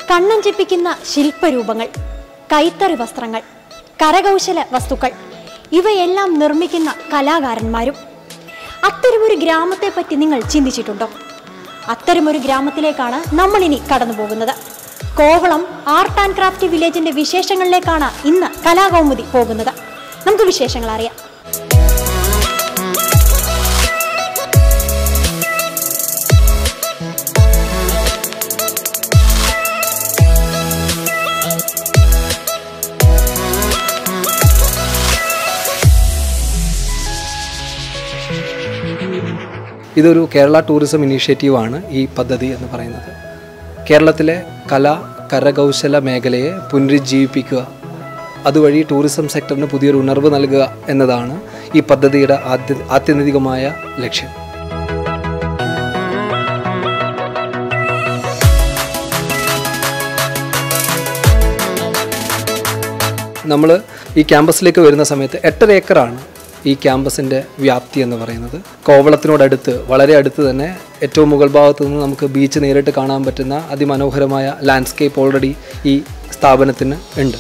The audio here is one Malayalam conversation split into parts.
കണ്ണഞ്ചിപ്പിക്കുന്ന ശില്പരൂപങ്ങൾ, കൈത്തറി വസ്ത്രങ്ങൾ, കരകൗശല വസ്തുക്കൾ ഇവയെല്ലാം നിർമ്മിക്കുന്ന കലാകാരന്മാരും. അത്തരമൊരു ഗ്രാമത്തെ പറ്റി നിങ്ങൾ ചിന്തിച്ചിട്ടുണ്ടോ? അത്തരമൊരു ഗ്രാമത്തിലേക്കാണ് നമ്മൾ ഇനി കടന്നു പോകുന്നത്. കോവളം ആർട്ട് ആൻഡ് ക്രാഫ്റ്റ് വില്ലേജിന്റെ വിശേഷങ്ങളിലേക്കാണ് ഇന്ന് കലാകൗമുദി പോകുന്നത്. നമുക്ക് വിശേഷങ്ങൾ അറിയാം. ഇതൊരു കേരള ടൂറിസം ഇനീഷ്യേറ്റീവാണ് ഈ പദ്ധതി എന്ന് പറയുന്നത്. കേരളത്തിലെ കല കരകൗശല മേഖലയെ പുനരുജ്ജീവിപ്പിക്കുക, അതുവഴി ടൂറിസം സെക്ടറിന് പുതിയൊരു ഉണർവ് നൽകുക എന്നതാണ് ഈ പദ്ധതിയുടെ ആത്യന്തികമായ ലക്ഷ്യം. നമ്മൾ ഈ ക്യാമ്പസിലേക്ക് വരുന്ന സമയത്ത് 8.5 ഏക്കറാണ് ഈ ക്യാമ്പസിൻ്റെ വ്യാപ്തി എന്ന് പറയുന്നത്. കോവളത്തിനോടടുത്ത്, വളരെ അടുത്ത് തന്നെ ഏറ്റവും മുകൾ ഭാഗത്തു നിന്ന് നമുക്ക് ബീച്ച് നേരിട്ട് കാണാൻ പറ്റുന്ന അതിമനോഹരമായ ലാൻഡ്സ്കേപ്പ് ഓൾറെഡി ഈ സ്ഥാപനത്തിന് ഉണ്ട്.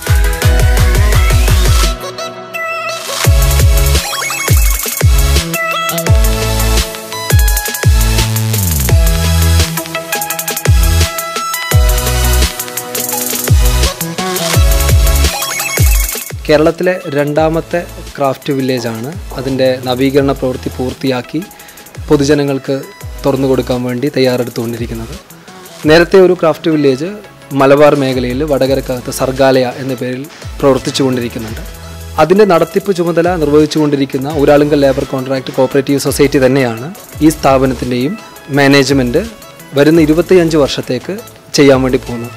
കേരളത്തിലെ രണ്ടാമത്തെ ക്രാഫ്റ്റ് വില്ലേജാണ്. അതിൻ്റെ നവീകരണ പ്രവൃത്തി പൂർത്തിയാക്കി പൊതുജനങ്ങൾക്ക് തുറന്നു കൊടുക്കാൻ വേണ്ടി തയ്യാറെടുത്തുകൊണ്ടിരിക്കുന്നത്. നേരത്തെ ഒരു ക്രാഫ്റ്റ് വില്ലേജ് മലബാർ മേഖലയിൽ വടകരക്കകത്ത് സർഗാലയ എന്ന പേരിൽ പ്രവർത്തിച്ചു കൊണ്ടിരിക്കുന്നുണ്ട്. അതിൻ്റെ നടത്തിപ്പ് ചുമതല നിർവഹിച്ചുകൊണ്ടിരിക്കുന്ന Uralungal labour contract cooperative society തന്നെയാണ് ഈ സ്ഥാപനത്തിൻ്റെയും മാനേജ്മെൻറ്റ് വരുന്ന 25 വർഷത്തേക്ക് ചെയ്യാൻ വേണ്ടി പോകുന്നത്.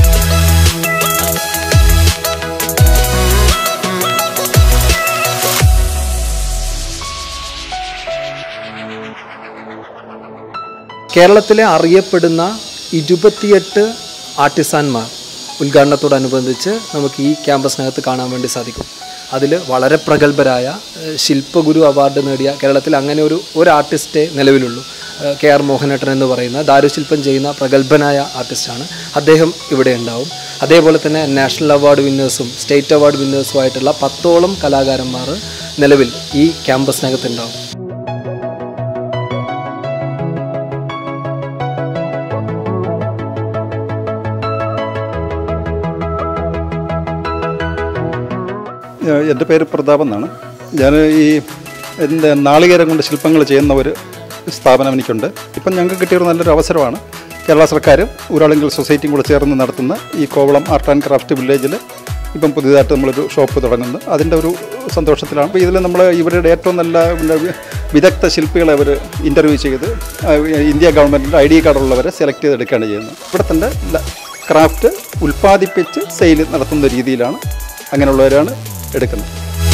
കേരളത്തിലെ അറിയപ്പെടുന്ന 28 ആർട്ടിസാൻമാർ ഉദ്ഘാടനത്തോടനുബന്ധിച്ച് നമുക്ക് ഈ ക്യാമ്പസിനകത്ത് കാണാൻ വേണ്ടി സാധിക്കും. അതിൽ വളരെ പ്രഗത്ഭരായ ശില്പഗുരു അവാർഡ് നേടിയ, കേരളത്തിൽ അങ്ങനെ ഒരു ആർട്ടിസ്റ്റേ നിലവിലുള്ളൂ. KR മോഹനേട്ടൻ എന്ന് പറയുന്ന ദാരുശില്പം ചെയ്യുന്ന പ്രഗത്ഭനായ ആർട്ടിസ്റ്റാണ്. അദ്ദേഹം ഇവിടെ ഉണ്ടാവും. അതേപോലെ തന്നെ നാഷണൽ അവാർഡ് വിന്നേഴ്സും സ്റ്റേറ്റ് അവാർഡ് വിന്നേഴ്സുമായിട്ടുള്ള 10ഓളം കലാകാരന്മാർ നിലവിൽ ഈ ക്യാമ്പസിനകത്ത് ഉണ്ടാവും. എൻ്റെ പേര് പ്രതാപ് എന്നാണ്. ഞാൻ ഈ നാളികേരം കൊണ്ട് ശില്പങ്ങൾ ചെയ്യുന്ന ഒരു സ്ഥാപനം എനിക്കുണ്ട്. ഇപ്പം ഞങ്ങൾക്ക് കിട്ടിയൊരു നല്ലൊരു അവസരമാണ്. കേരള സർക്കാരും ഊരാളുങ്കൽ സൊസൈറ്റിയും കൂടെ ചേർന്ന് നടത്തുന്ന ഈ കോവളം ആർട്ട് ആൻഡ് ക്രാഫ്റ്റ് വില്ലേജിൽ ഇപ്പം പുതിയതായിട്ട് നമ്മളൊരു ഷോപ്പ് തുടങ്ങുന്നു. അതിൻ്റെ ഒരു സന്തോഷത്തിലാണ്. അപ്പോൾ ഇതിൽ നമ്മൾ ഇവരുടെ ഏറ്റവും നല്ല വിദഗ്ധ ശില്പികളെ അവർ ഇൻ്റർവ്യൂ ചെയ്ത് ഇന്ത്യ ഗവൺമെൻറ്റിൻ്റെ ID കാർഡുള്ളവരെ സെലക്ട് ചെയ്തെടുക്കുകയാണ് ചെയ്യുന്നത്. ഇവിടെ തന്നെ ക്രാഫ്റ്റ് ഉൽപ്പാദിപ്പിച്ച് സെയിൽ നടത്തുന്ന രീതിയിലാണ്, അങ്ങനെയുള്ളവരാണ് എടുക്കുന്നത്.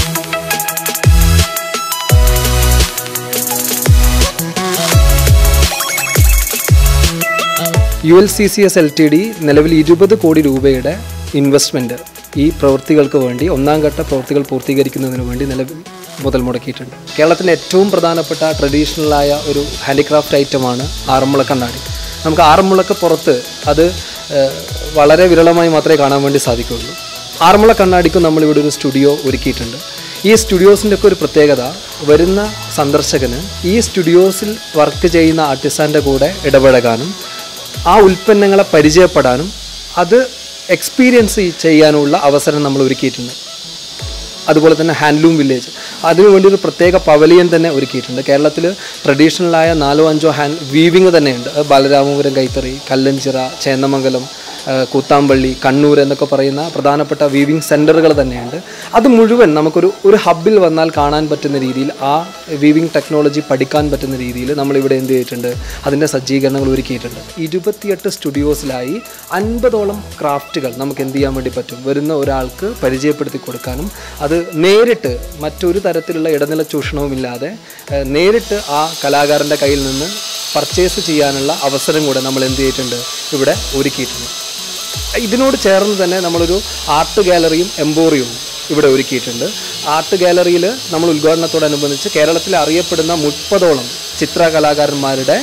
ULCCS Ltd നിലവിൽ 20 കോടി രൂപയുടെ ഇൻവെസ്റ്റ്മെൻറ്റ് ഈ പ്രവൃത്തികൾക്ക് വേണ്ടി, ഒന്നാം ഘട്ട പ്രവൃത്തികൾ പൂർത്തീകരിക്കുന്നതിന് വേണ്ടി നിലവിൽ മുതൽ മുടക്കിയിട്ടുണ്ട്. കേരളത്തിൻ്റെ ഏറ്റവും പ്രധാനപ്പെട്ട ട്രഡീഷണലായ ഒരു ഹാൻഡിക്രാഫ്റ്റ് ഐറ്റമാണ് ആറന്മുള കണ്ണാടി. നമുക്ക് ആറന്മുളക്ക് പുറത്ത് അത് വളരെ വിരളമായി മാത്രമേ കാണാൻ വേണ്ടി സാധിക്കുകയുള്ളൂ. ആറന്മുള കണ്ണാടിക്കും നമ്മളിവിടെ ഒരു സ്റ്റുഡിയോ ഒരുക്കിയിട്ടുണ്ട്. ഈ സ്റ്റുഡിയോസിൻ്റെ ഒക്കെ ഒരു പ്രത്യേകത, വരുന്ന സന്ദർശകന് ഈ സ്റ്റുഡിയോസിൽ വർക്ക് ചെയ്യുന്ന ആർട്ടിസാൻ്റെ കൂടെ ഇടപഴകാനും ആ ഉൽപ്പന്നങ്ങളെ പരിചയപ്പെടാനും അത് എക്സ്പീരിയൻസ് ചെയ്യാനുള്ള അവസരം നമ്മൾ ഒരുക്കിയിട്ടുണ്ട്. അതുപോലെ തന്നെ ഹാൻഡ്ലൂം വില്ലേജ്, അതിനുവേണ്ടി ഒരു പ്രത്യേക പവലിയൻ തന്നെ ഒരുക്കിയിട്ടുണ്ട്. കേരളത്തിൽ ട്രഡീഷണലായ 4-5 വീവിങ് തന്നെയുണ്ട്. ബാലരാമപുരം കൈത്തറി, കല്ലഞ്ചിറ, ചേന്നമംഗലം, കൂത്താമ്പള്ളി, കണ്ണൂർ എന്നൊക്കെ പറയുന്ന പ്രധാനപ്പെട്ട വീവിങ് സെൻറ്ററുകൾ തന്നെയുണ്ട്. അത് മുഴുവൻ നമുക്കൊരു ഹബ്ബിൽ വന്നാൽ കാണാൻ പറ്റുന്ന രീതിയിൽ, ആ വീവിങ് ടെക്നോളജി പഠിക്കാൻ പറ്റുന്ന രീതിയിൽ നമ്മളിവിടെ എന്ത് ചെയ്തിട്ടുണ്ട്, അതിൻ്റെ സജ്ജീകരണങ്ങൾ ഒരുക്കിയിട്ടുണ്ട്. 28 സ്റ്റുഡിയോസിലായി 50ഓളം ക്രാഫ്റ്റുകൾ നമുക്ക് എന്ത് ചെയ്യാൻ വേണ്ടി പറ്റും, വരുന്ന ഒരാൾക്ക് പരിചയപ്പെടുത്തി കൊടുക്കാനും അത് നേരിട്ട് മറ്റൊരു തരത്തിലുള്ള ഇടനില ചൂഷണവുമില്ലാതെ നേരിട്ട് ആ കലാകാരൻ്റെ കയ്യിൽ നിന്ന് പർച്ചേസ് ചെയ്യാനുള്ള അവസരം കൂടെ നമ്മൾ എന്ത് ചെയ്തിട്ടുണ്ട്, ഇവിടെ ഒരുക്കിയിട്ടുണ്ട്. ഇതിനോട് ചേർന്ന് തന്നെ നമ്മളൊരു ആർട്ട് ഗാലറിയും എംപോറിയവും ഇവിടെ ഒരുക്കിയിട്ടുണ്ട്. ആർട്ട് ഗാലറിയിൽ നമ്മൾ ഉദ്ഘാടനത്തോടനുബന്ധിച്ച് കേരളത്തിൽ അറിയപ്പെടുന്ന 30ഓളം ചിത്രകലാകാരന്മാരുടെ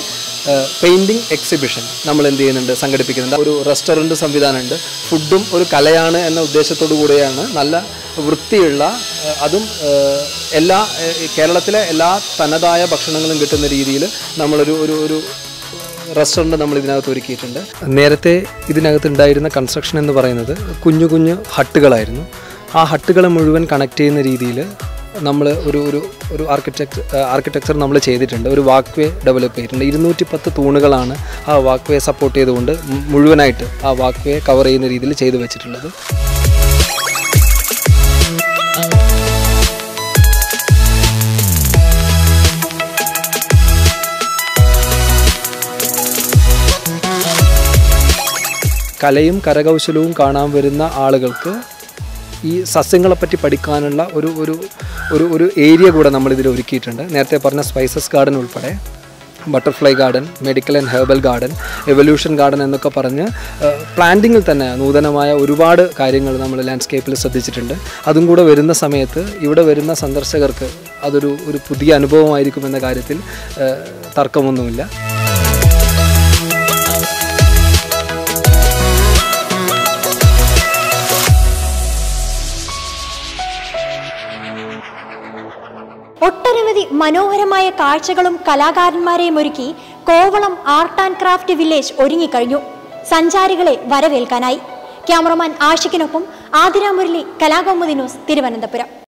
പെയിൻറ്റിങ് എക്സിബിഷൻ നമ്മൾ എന്ത് ചെയ്യുന്നുണ്ട്, സംഘടിപ്പിക്കുന്നുണ്ട്. ഒരു റെസ്റ്റോറൻറ്റ് സംവിധാനമുണ്ട്. ഫുഡും ഒരു കലയാണ് എന്ന ഉദ്ദേശത്തോടു കൂടിയാണ് നല്ല വൃത്തിയുള്ള അതും കേരളത്തിലെ എല്ലാ തനതായ ഭക്ഷണങ്ങളും കിട്ടുന്ന രീതിയിൽ നമ്മളൊരു റെസ്റ്റോറൻറ്റ് നമ്മൾ ഇതിനകത്ത് ഒരുക്കിയിട്ടുണ്ട്. നേരത്തെ ഇതിനകത്ത് ഉണ്ടായിരുന്ന കൺസ്ട്രക്ഷൻ എന്ന് പറയുന്നത് കുഞ്ഞു കുഞ്ഞു ഹട്ടുകളായിരുന്നു. ആ ഹട്ടുകളെ മുഴുവൻ കണക്ട് ചെയ്യുന്ന രീതിയിൽ നമ്മൾ ഒരു ആർക്കിടെക്ചർ നമ്മൾ ചെയ്തിട്ടുണ്ട്. ഒരു വാക്ക് വേ ഡെവലപ്പ് ചെയ്തിട്ടുണ്ട്. 210 തൂണുകളാണ് ആ വാക്ക് വേ സപ്പോർട്ട് ചെയ്തുകൊണ്ട് മുഴുവനായിട്ട് ആ വാക്ക് വേ കവർ ചെയ്യുന്ന രീതിയിൽ ചെയ്തു വെച്ചിട്ടുള്ളത്. കലയും കരകൗശലവും കാണാൻ വരുന്ന ആളുകൾക്ക് ഈ സസ്യങ്ങളെപ്പറ്റി പഠിക്കാനുള്ള ഒരു ഏരിയ കൂടെ നമ്മളിതിൽ ഒരുക്കിയിട്ടുണ്ട്. നേരത്തെ പറഞ്ഞ സ്പൈസസ് ഗാർഡൻ ഉൾപ്പെടെ butterfly garden, medical and herbal garden, evolution garden എന്നൊക്കെ പറഞ്ഞ് പ്ലാന്റിങ്ങിൽ തന്നെ നൂതനമായ ഒരുപാട് കാര്യങ്ങൾ നമ്മൾ ലാൻഡ്സ്കേപ്പിൽ ശ്രദ്ധിച്ചിട്ടുണ്ട്. അതും കൂടെ വരുന്ന സമയത്ത് ഇവിടെ വരുന്ന സന്ദർശകർക്ക് അതൊരു പുതിയ അനുഭവമായിരിക്കുമെന്ന കാര്യത്തിൽ തർക്കമൊന്നുമില്ല. ഒട്ടനവധി മനോഹരമായ കാഴ്ചകളും കലാകാരന്മാരെയും ഒരുക്കി Kovalam art and craft village ഒരുങ്ങിക്കഴിഞ്ഞു സഞ്ചാരികളെ വരവേൽക്കാനായി. ക്യാമറമാൻ ആഷിഖിനൊപ്പം ആതിര മുരളി, കലാകൗമുദി ന്യൂസ്, തിരുവനന്തപുരം.